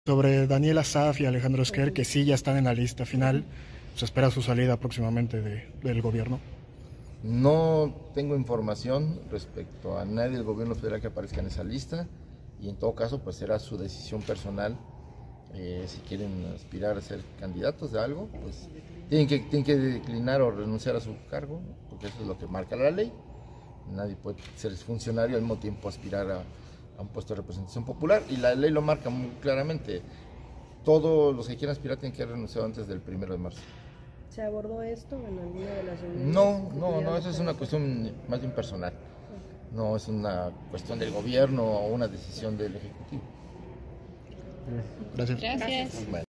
Sobre Daniel Asaf y Alejandro Esquer, que sí ya están en la lista final, se espera su salida próximamente del gobierno. No tengo información respecto a nadie del gobierno federal que aparezca en esa lista, y en todo caso pues será su decisión personal. Si quieren aspirar a ser candidatos de algo, pues tienen que declinar o renunciar a su cargo, porque eso es lo que marca la ley. Nadie puede ser funcionario y al mismo tiempo aspirar a un puesto de representación popular, y la ley lo marca muy claramente. Todos los que quieran aspirar tienen que renunciar antes del 1 de marzo. ¿Se abordó esto en alguna de las reuniones? No, eso es una cuestión más bien personal. No es una cuestión del gobierno o una decisión del Ejecutivo. Gracias. Gracias. Bueno.